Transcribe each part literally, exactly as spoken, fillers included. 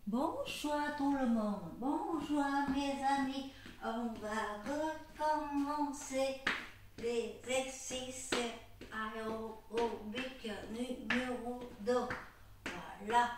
Bonjour tout le monde, bonjour mes amis, on va recommencer les exercices aérobiques numéro deux. Voilà.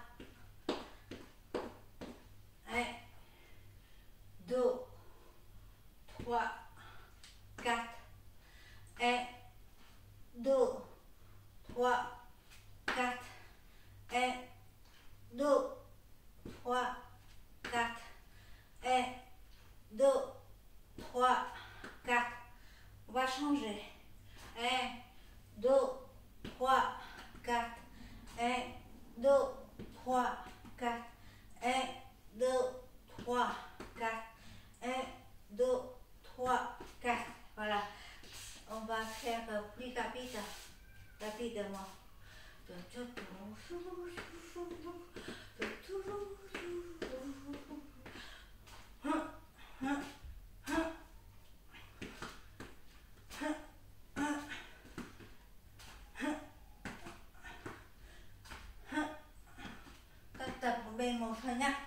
un, deux, trois, quatre. un, deux, trois, quatre. un, deux, trois, quatre. un, deux, trois, quatre. On va changer. un, deux, trois, quatre. un, deux, trois, quatre. un, deux, trois, quatre. un, deux, trois, quatre. Voilà. On va faire plus rapide, rapidement. Các tập một bên một thôi nhé.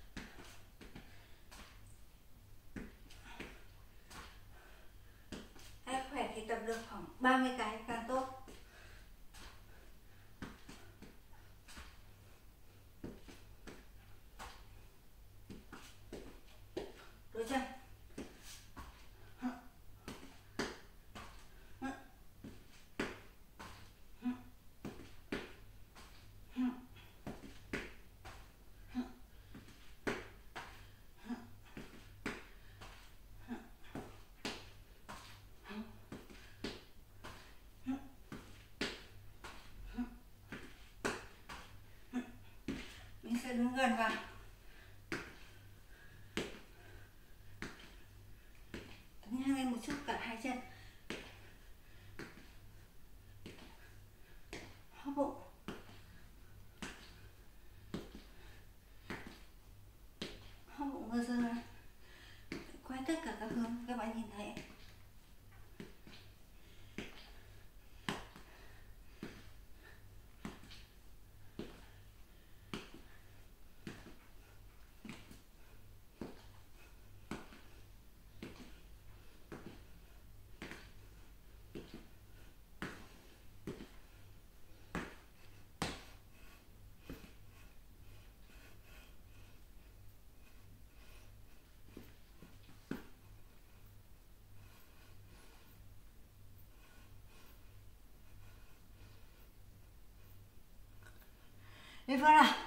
Ai khỏe thì tập được khoảng ba mươi cái càng tốt. Được chưa? Mình sẽ đứng gần vào. Nhanh lên một chút cả hai chân. Hóp bụng. Hóp bụng vừa rồi. Quay tất cả các hướng các bạn nhìn thấy. Et voilà.